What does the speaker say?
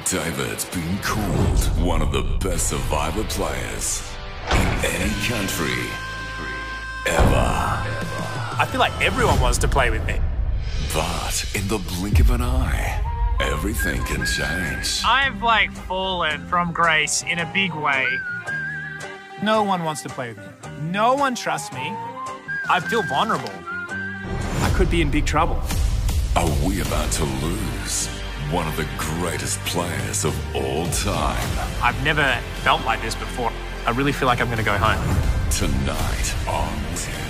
David's been called one of the best Survivor players in any country ever. I feel like everyone wants to play with me. But in the blink of an eye, everything can change. I've fallen from grace in a big way. No one wants to play with me. No one trusts me. I feel vulnerable. I could be in big trouble. Are we about to lose one of the greatest players of all time? I've never felt like this before. I really feel like I'm going to go home. Tonight on Win.